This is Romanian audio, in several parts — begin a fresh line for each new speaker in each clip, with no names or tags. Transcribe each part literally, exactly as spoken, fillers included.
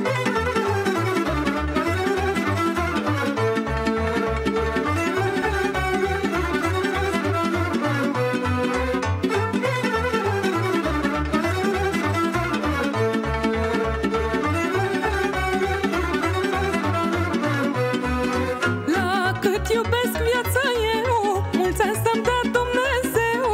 Iubesc viața eu, mulți ani să-mi dea Dumnezeu,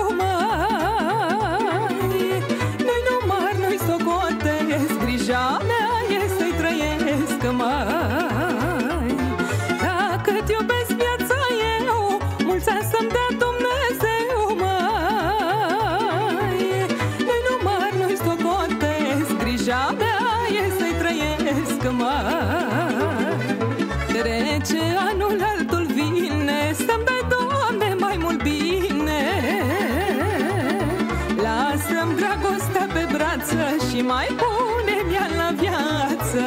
mai. Nu-i număr, nu-i socotesc, grija mea e să-i trăiesc, mai. Dacă-t iubesc viața eu, mulți ani să-mi dea Dumnezeu, mai. Nu-i număr, nu-i socotesc, grija mea e să-i trăiesc, mai. Trece anul, altul vine, să-mi dai, Doamne, mai mult bine. Lasă-mi dragostea pe brață și mai pune-mi ea la viață.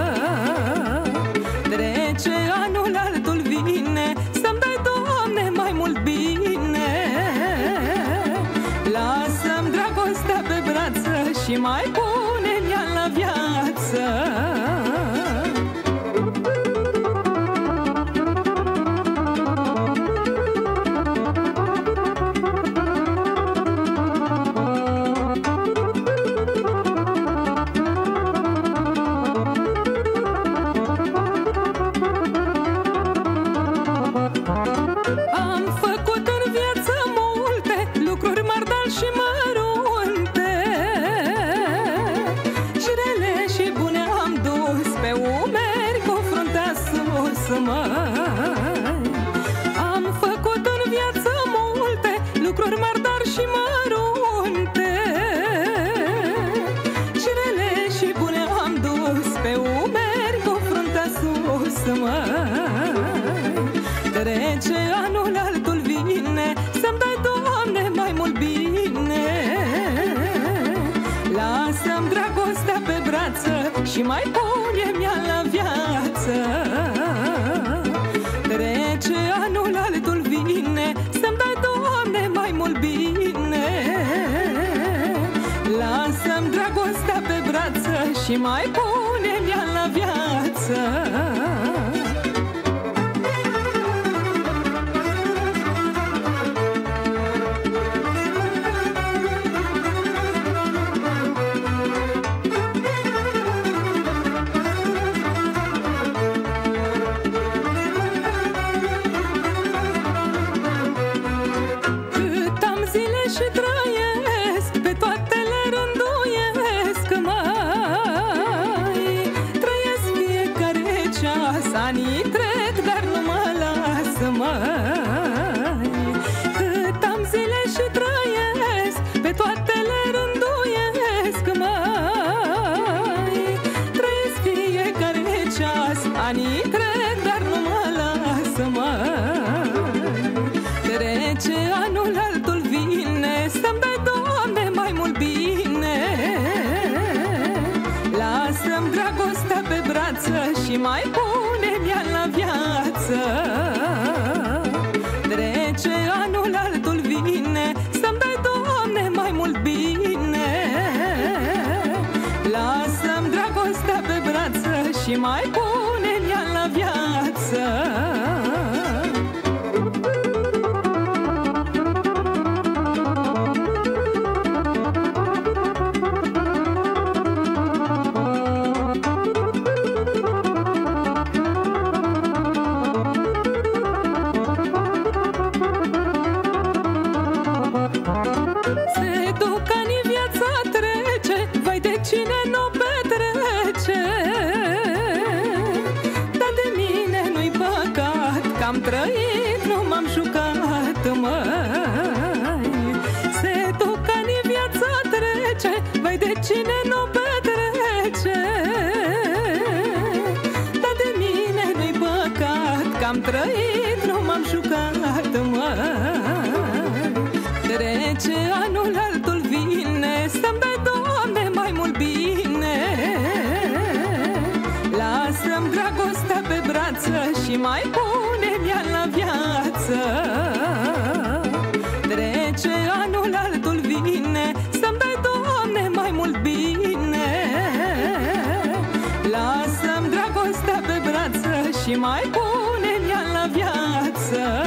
Trece anul, altul vine, să-mi dai, Doamne, mai mult bine. Lasă-mi dragostea pe brață și mai pune-mi ea la viață. Am făcut în viață multe lucruri mardari și mărunte, și rele și bune am dus pe umeri cu fruntea sus, măi. Am făcut în viață multe lucruri mardari și mărunte, și rele și bune am dus pe umeri cu fruntea sus, măi. Trece anul, altul vine, să-mi dai, Doamne, mai mult bine. Lasă-mi dragostea pe brață și mai pune-mi ea la viață. Trece anul, altul vine, să-mi dai, Doamne, mai mult bine. Lasă-mi dragostea pe brață și mai pune-mi ea la viață. Și trăiesc, pe toate le rânduiesc, mai. Trăiesc fiecare ceas, anii trec, dar nu mă las, mai. Cât am zile și trăiesc, pe toate le rânduiesc, mai. Trăiesc fiecare ceas, anii trec, dar nu mă las, mai. Trece anul, altul vine, să-mi dai, Doamne, mai mult bine. Lasă-mi dragostea pe brață și mai pune-mi ea la viață. Trece anul, altul vine, să-mi dai, Doamne, mai mult bine. Lasă-mi dragostea pe brață și mai pune-mi ea la viață. Se duc ani, viața trece, vai de cine n-o petrece. Dar de mine nu-i păcat, că am trăit, nu m-am jucat, măi. Se duc ani, viața trece, vai de cine n-o petrece. Dar de mine nu-i păcat, că am trăit, nu m-am jucat, măi. Trece anul, altul vine, să-mi dai, Doamne, mai mult bine. Lasă-mi dragostea pe brață și mai pune-mi ea la viață. Trece anul, altul vine, să-mi dai, Doamne, mai mult bine. Lasă și mai pune-mi la viață.